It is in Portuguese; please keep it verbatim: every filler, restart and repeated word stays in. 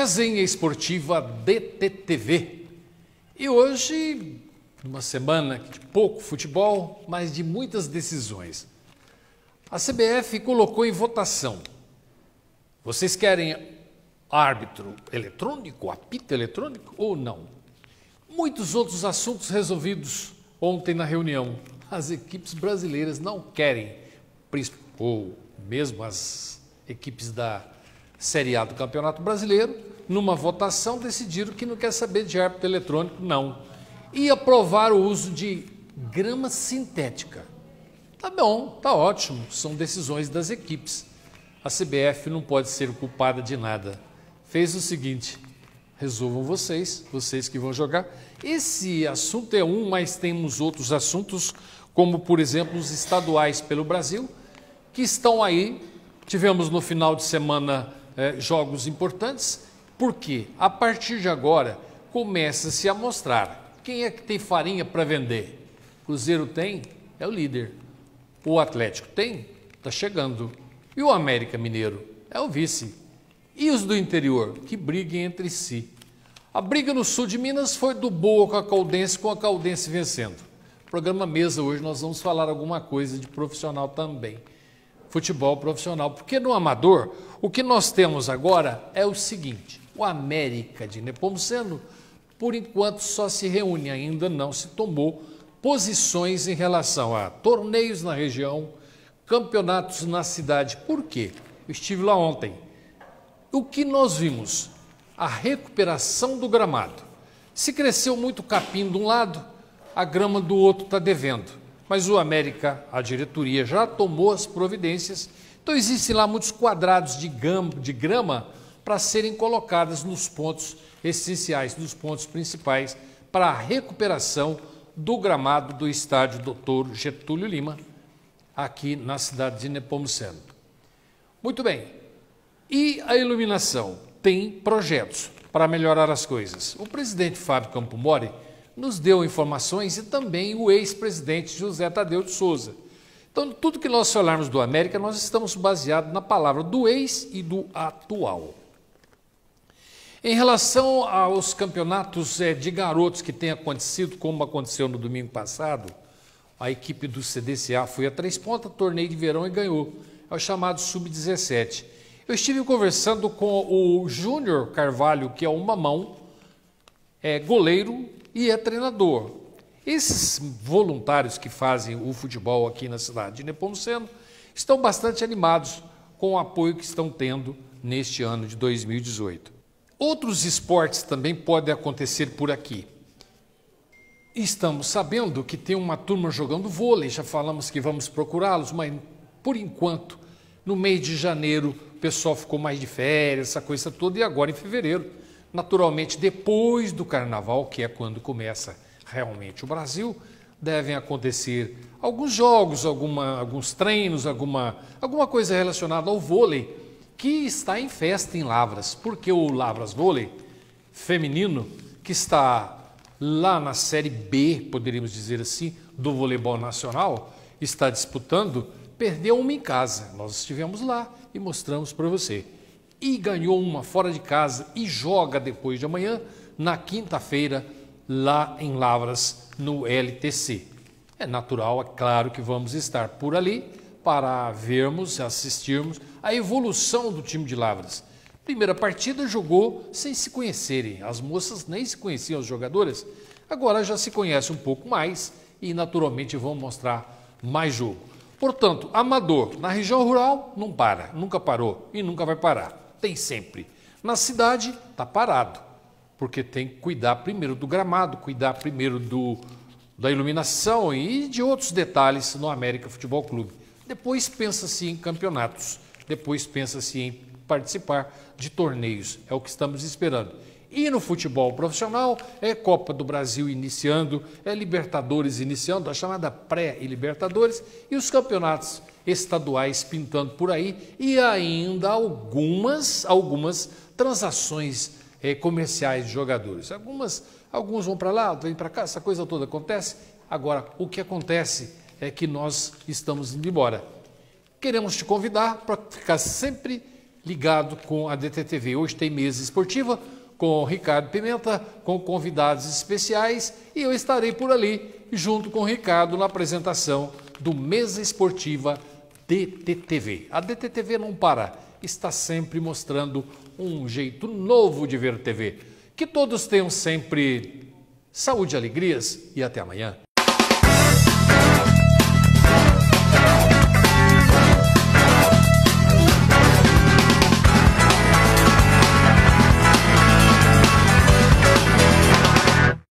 Resenha Esportiva D T T V. E hoje, numa semana de pouco futebol, mas de muitas decisões. A C B F colocou em votação. Vocês querem árbitro eletrônico, apito eletrônico ou não? Muitos outros assuntos resolvidos ontem na reunião. As equipes brasileiras não querem, ou mesmo as equipes da Série A do Campeonato Brasileiro, numa votação decidiram que não quer saber de árbitro eletrônico, não. E aprovar o uso de grama sintética. Tá bom, tá ótimo, são decisões das equipes. A C B F não pode ser culpada de nada. Fez o seguinte, resolvam vocês, vocês que vão jogar. Esse assunto é um, mas temos outros assuntos, como por exemplo os estaduais pelo Brasil, que estão aí. Tivemos no final de semana eh, jogos importantes, porque a partir de agora começa-se a mostrar quem é que tem farinha para vender. Cruzeiro tem, é o líder. O Atlético tem, está chegando. E o América Mineiro é o vice. E os do interior, que briguem entre si. A briga no sul de Minas foi do Boa com a Caldense, com a Caldense vencendo. Programa Mesa, hoje nós vamos falar alguma coisa de profissional também. Futebol profissional, porque no amador, o que nós temos agora é o seguinte, o América de Nepomuceno, por enquanto só se reúne, ainda não se tomou posições em relação a torneios na região, campeonatos na cidade. Por quê? Eu estive lá ontem. O que nós vimos? A recuperação do gramado. Se cresceu muito capim de um lado, a grama do outro está devendo. Mas o América, a diretoria, já tomou as providências. Então existem lá muitos quadrados de, gama, de grama para serem colocadas nos pontos essenciais, nos pontos principais, para a recuperação do gramado do estádio doutor Getúlio Lima, aqui na cidade de Nepomuceno. Muito bem. E a iluminação? Tem projetos para melhorar as coisas. O presidente Fábio Campo Mori nos deu informações e também o ex-presidente José Tadeu de Souza. Então, tudo que nós falarmos do América, nós estamos baseados na palavra do ex e do atual. Em relação aos campeonatos é, de garotos que têm acontecido, como aconteceu no domingo passado, a equipe do C D C A foi a Três Pontas, torneio de verão e ganhou. É o chamado sub dezessete. Eu estive conversando com o Júnior Carvalho, que é um mamão, é goleiro e é treinador. Esses voluntários que fazem o futebol aqui na cidade de Nepomuceno estão bastante animados com o apoio que estão tendo neste ano de dois mil e dezoito. Outros esportes também podem acontecer por aqui. Estamos sabendo que tem uma turma jogando vôlei, já falamos que vamos procurá-los, mas por enquanto, no mês de janeiro, o pessoal ficou mais de férias, essa coisa toda, e agora em fevereiro, naturalmente depois do carnaval, que é quando começa realmente o Brasil, devem acontecer alguns jogos, alguma, alguns treinos, alguma, alguma coisa relacionada ao vôlei, que está em festa em Lavras, porque o Lavras Vôlei feminino, que está lá na Série B, poderíamos dizer assim, do voleibol nacional, está disputando, perdeu uma em casa. Nós estivemos lá e mostramos para você. E ganhou uma fora de casa e joga depois de amanhã, na quinta-feira, lá em Lavras, no L T C. É natural, é claro que vamos estar por ali para vermos, assistirmos a evolução do time de Lavras. Primeira partida jogou sem se conhecerem, as moças nem se conheciam, as jogadoras, agora já se conhecem um pouco mais e naturalmente vão mostrar mais jogo. Portanto, amador, na região rural não para, nunca parou e nunca vai parar, tem sempre. Na cidade está parado, porque tem que cuidar primeiro do gramado, cuidar primeiro do, da iluminação e de outros detalhes no América Futebol Clube. Depois pensa-se em campeonatos, depois pensa-se em participar de torneios, é o que estamos esperando. E no futebol profissional, é Copa do Brasil iniciando, é Libertadores iniciando, a chamada pré-Libertadores, e os campeonatos estaduais pintando por aí, e ainda algumas, algumas transações eh, comerciais de jogadores. Algumas, alguns vão para lá, vêm para cá, essa coisa toda acontece. Agora, o que acontece é que nós estamos indo embora. Queremos te convidar para ficar sempre ligado com a D T T V. Hoje tem mesa esportiva com Ricardo Pimenta, com convidados especiais, e eu estarei por ali junto com o Ricardo na apresentação do Mesa Esportiva D T T V. A D T T V não para, está sempre mostrando um jeito novo de ver T V. Que todos tenham sempre saúde, alegrias e até amanhã.